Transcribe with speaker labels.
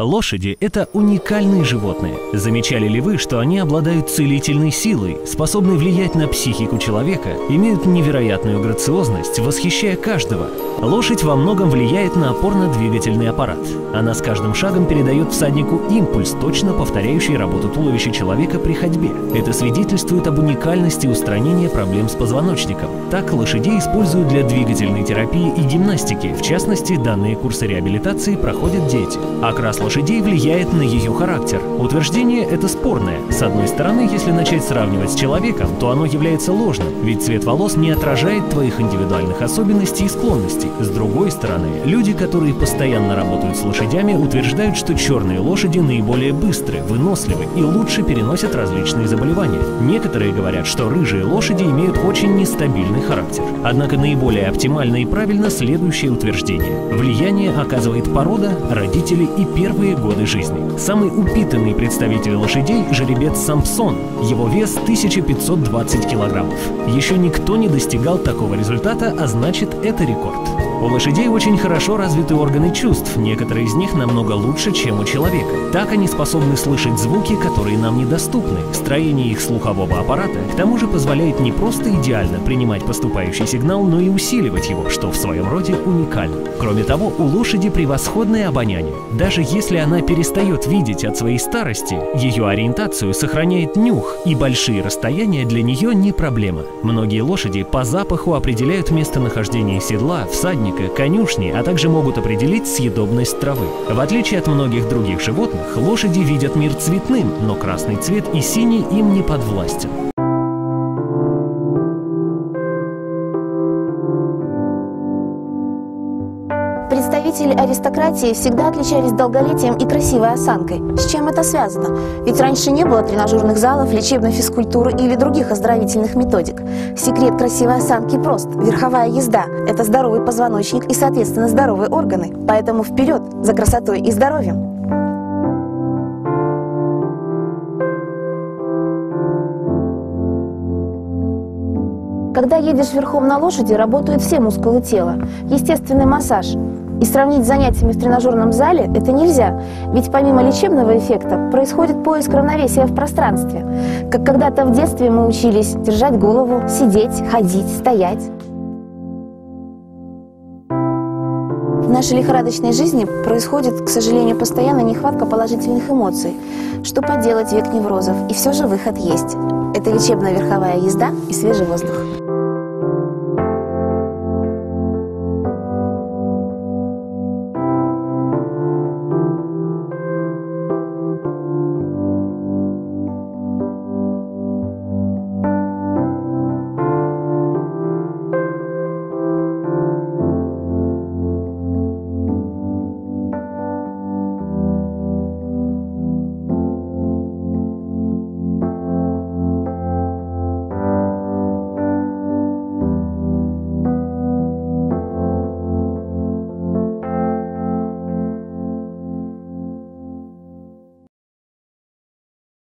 Speaker 1: Лошади – это уникальные животные. Замечали ли вы, что они обладают целительной силой, способны влиять на психику человека, имеют невероятную грациозность, восхищая каждого? Лошадь во многом влияет на опорно-двигательный аппарат. Она с каждым шагом передает всаднику импульс, точно повторяющий работу туловища человека при ходьбе. Это свидетельствует об уникальности устранения проблем с позвоночником. Так лошадей используют для двигательной терапии и гимнастики. В частности, данные курсы реабилитации проходят дети. Окрас лошадей влияет на ее характер. Утверждение это спорное. С одной стороны, если начать сравнивать с человеком, то оно является ложным, ведь цвет волос не отражает твоих индивидуальных особенностей и склонностей. С другой стороны, люди, которые постоянно работают с лошадями, утверждают, что черные лошади наиболее быстры, выносливы и лучше переносят различные заболевания. Некоторые говорят, что рыжие лошади имеют очень нестабильный характер. Однако наиболее оптимально и правильно следующее утверждение. Влияние оказывает порода, родители и первые годы жизни. Самый упитанный представитель лошадей – жеребец Сампсон. Его вес 1520 килограммов. Еще никто не достигал такого результата, а значит, это рекорд. У лошадей очень хорошо развиты органы чувств, некоторые из них намного лучше, чем у человека. Так они способны слышать звуки, которые нам недоступны. Строение их слухового аппарата к тому же позволяет не просто идеально принимать поступающий сигнал, но и усиливать его, что в своем роде уникально. Кроме того, у лошади превосходное обоняние. Даже если она перестает видеть от своей старости, ее ориентацию сохраняет нюх, и большие расстояния для нее не проблема. Многие лошади по запаху определяют местонахождение седла, всадника, конюшни, а также могут определить съедобность травы. В отличие от многих других животных, лошади видят мир цветным, но красный цвет и синий им не подвластен.
Speaker 2: Представители аристократии всегда отличались долголетием и красивой осанкой. С чем это связано? Ведь раньше не было тренажерных залов, лечебной физкультуры или других оздоровительных методик. Секрет красивой осанки прост. Верховая езда – это здоровый позвоночник и, соответственно, здоровые органы. Поэтому вперед за красотой и здоровьем! Когда едешь верхом на лошади, работают все мускулы тела. Естественный массаж. И сравнить с занятиями в тренажерном зале это нельзя, ведь помимо лечебного эффекта происходит поиск равновесия в пространстве. Как когда-то в детстве мы учились держать голову, сидеть, ходить, стоять. В нашей лихорадочной жизни происходит, к сожалению, постоянно нехватка положительных эмоций. Что поделать, век неврозов, и все же выход есть. Это лечебная верховая езда и свежий воздух.